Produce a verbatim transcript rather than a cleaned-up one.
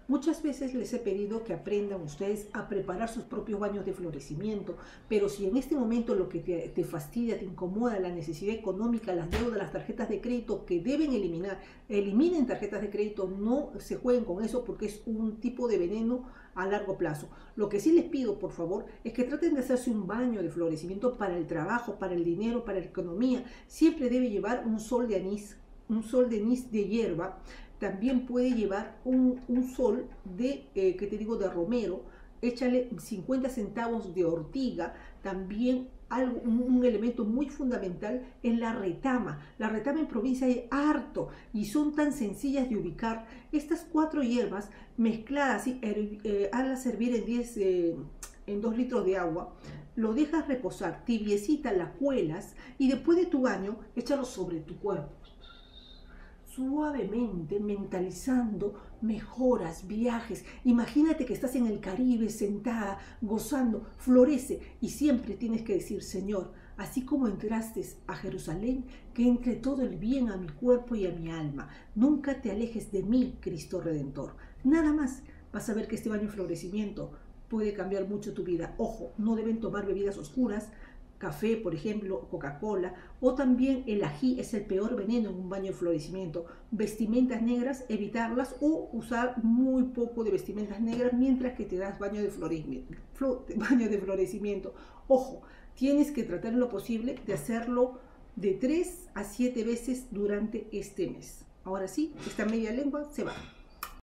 Muchas veces les he pedido que aprendan ustedes a preparar sus propios baños de florecimiento, pero si en este momento lo que te, te fastidia, te incomoda, la necesidad económica, las deudas, las tarjetas de crédito que deben eliminar, eliminen tarjetas de crédito, no se jueguen con eso porque es un tipo de veneno a largo plazo. Lo que sí les pido, por favor, es que traten de hacerse un baño de florecimiento para el trabajo, para el dinero, para la economía. Siempre debe llevar un sol de anís, un sol de anís de hierba. También puede llevar un, un sol de, eh, ¿qué te digo?, de romero. Échale cincuenta centavos de ortiga. También algo, un, un elemento muy fundamental es la retama. La retama en provincia hay harto y son tan sencillas de ubicar. Estas cuatro hierbas mezcladas, y eh, hazlas servir en, diez, eh, en dos litros de agua. Lo dejas reposar, tibiecita, la cuelas y después de tu baño, échalo sobre tu cuerpo suavemente, mentalizando mejoras, viajes. Imagínate que estás en el Caribe sentada, gozando, florece y siempre tienes que decir: Señor, así como entraste a Jerusalén, que entre todo el bien a mi cuerpo y a mi alma. Nunca te alejes de mí, Cristo Redentor. Nada más. Vas a ver que este baño de florecimiento puede cambiar mucho tu vida. Ojo, no deben tomar bebidas oscuras, café, por ejemplo, Coca-Cola, o también el ají es el peor veneno en un baño de florecimiento. Vestimentas negras, evitarlas o usar muy poco de vestimentas negras mientras que te das baño de florecimiento. Baño de florecimiento. Ojo, tienes que tratar lo posible de hacerlo de tres a siete veces durante este mes. Ahora sí, esta media lengua se va.